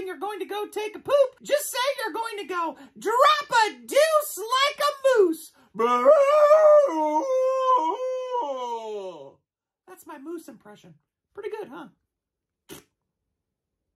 you're going to go take a poop, just say you're going to go drop a deuce like a moose. That's my moose impression. Pretty good, huh?